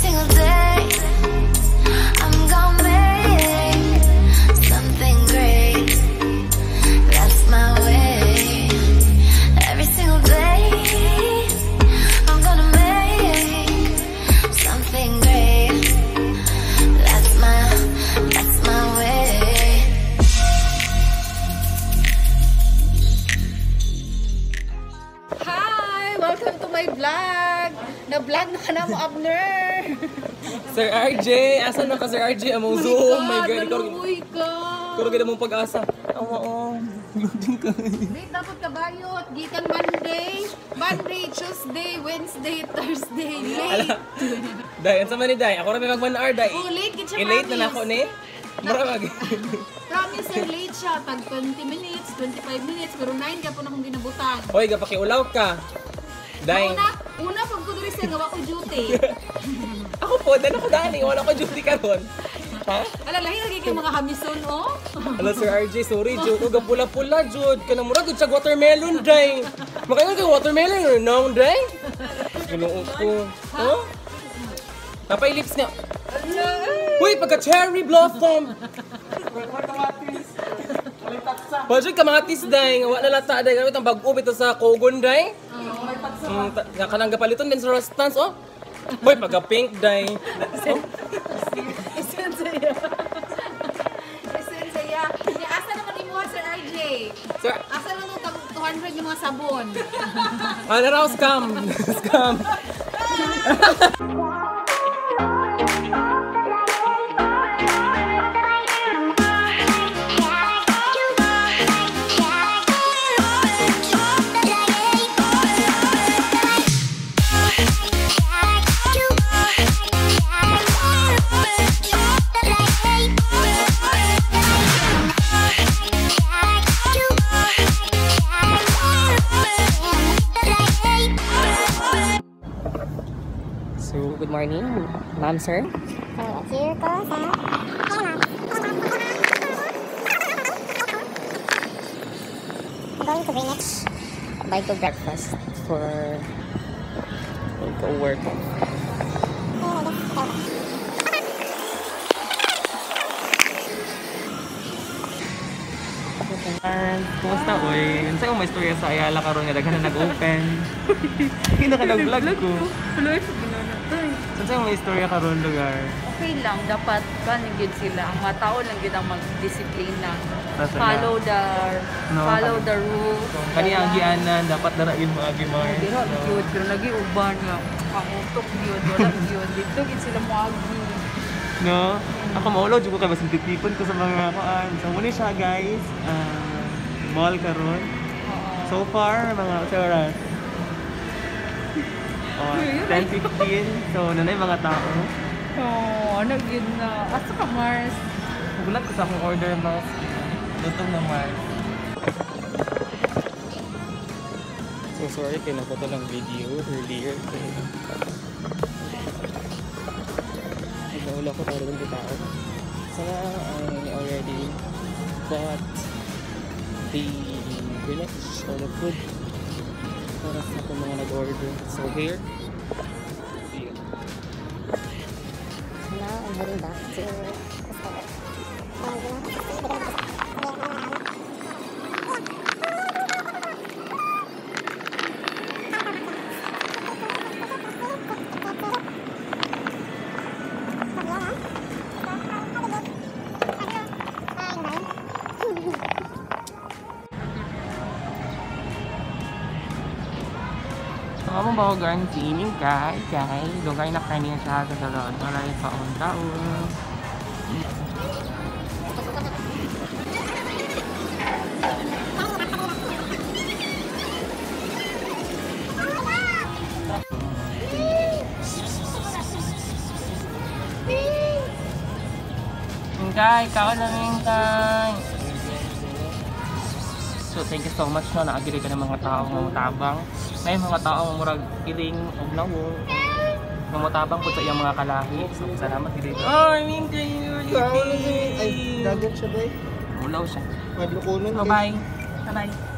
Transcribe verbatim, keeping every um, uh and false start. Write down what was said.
single day I'm gonna make something great. That's my way. Every single day I'm gonna make something great. That's my, that's my way. Hi! Welcome to my vlog! Na-vlog na ka na mo, Abner! Sir R J! Asan na ka, Sir R J? Among Zoom! My My God! God! Naluoy ka! Kuro ganda mong pag-asa. Oo, oo. Loading ka. Wait, dapat kabayot. Gikan Monday, Monday, Tuesday, Wednesday, Thursday. Late! Day, ang sama ni Day. Ako rin may mag-one hour, Day. Oh, late ka siya, I-late na na promise. ako ni. Maramag. Promise, sir, late siya. Tag twenty minutes, twenty-five minutes, pero nine ka po na akong ginabutan. Hoy, gapakiulaw ka. Day. Una, una pag ko doon siya, gawa ko duty. Ako po, dahil ako dani. Wala ko duty ka ron. Ha? Alalahi, lagi kayo mga hamison, oh. Hello, Sir R J. Sorry, Jude. Uga pula-pula, Jude. Kana mura, good siya watermelon, Day. Makaingon kay watermelon or no, Day? Ginuot ko. Huh? Napay-lips nga. Uy, pagka-cherry blossom. Pwede kamatis, Day. Wala na lata, Day. Gamit ang bag-up ito sa Kogon, Day. Mm, kanang gapaliton din sa restaurants, oh. Uy, pagka-pink, Day. Oh. Isen saya. Isen saya. Ni asa naman imuha, Sir R J? Sir, Asa naman itong two hundred yung mga sabon? ano raw, scam. Scam. So, good morning, ma'am, sir. Here ko sa going to Greenwich. Buy to breakfast for go work. And kumusta, oy? Unsa yung may istorya sa Ayala karon nga daghan na nag-open? Kina ka nag-vlog ko. Tuloy sa ginanatoy. Unsa yung may istorya karon lugar? Okay lang, dapat kanigid sila. Ang mga tao lang gid ang magdisiplina. Nasa Follow na. the No, follow kani- the rules. Kani ang gianan dapat dara gyud mga gimar. Pero gyud pero nagi-uban nga. Pangutok gyud, wala gyud. Dito gid sila moagi. No? Ako maulaw jud ko kay basin titipon ko sa mga kuan. So muna siya, guys. Ah, mall karon. So far mga oras. Oh, ten fifteen. So nanay mga tao. Oh, ano gyud na. Asa ka Mars? Nagulat ko sa akong order mas lutong na Mars. So sorry kay napoto ng video earlier. Wala ko talagang tao. Sana I already bought the Greenwich or the food para sa akong mga nag-order. So here, see you. Now I'm heading back to Ako ba ko garantiin yung kay kay lugar na kaniya siya sa salon. Maray pa on taon. Kay, kao lang yung kay. So thank you so much no, naagiri ka ng mga tao mamutabang. May mga tao murag iling og lawong. Mamutabang po sa iyang mga kalahi. So salamat dito. Oh, I mean kayo. Ay, dagat siya ba? Ulaw siya. Madlukunan. Bye bye. Bye bye.